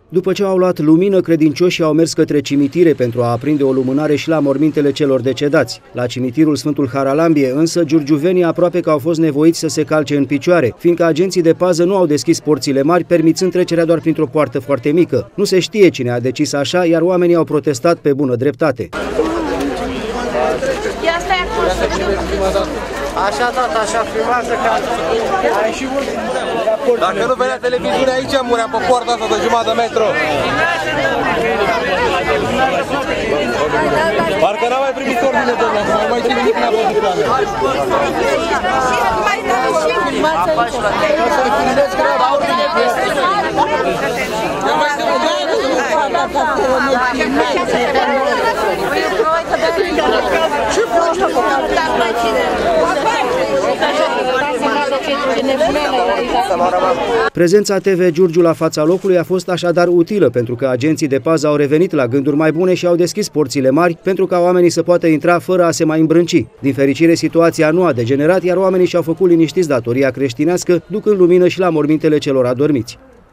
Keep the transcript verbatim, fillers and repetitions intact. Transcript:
După ce au luat lumină, credincioșii au mers către cimitire pentru a aprinde o lumânare și la mormintele celor decedați. La cimitirul Sfântul Haralambie, însă, giurgiuvenii aproape că au fost nevoiți să se calce în picioare, fiindcă agenții de pază nu au deschis porțile mari, permițând trecerea doar printr-o poartă foarte mică. Nu se știe cine a decis așa, iar oamenii au protestat pe bună dreptate. Așa, tata, așa, filmează ca... Dacă nu venea televiziunea aici, muream pe poarta asta de jumătate de metru. Parcă n-am mai primit ordine, domnule, să mai mai ține nici n-a văzut camera. Prezența T V Giurgiu la fața locului a fost așadar utilă, pentru că agenții de pază au revenit la gânduri mai bune și au deschis porțile mari pentru ca oamenii să poată intra fără a se mai îmbrânci. Din fericire, situația nu a degenerat, iar oamenii și-au făcut liniștiți datoria creștinească, ducând lumină și la mormintele celor adormiți.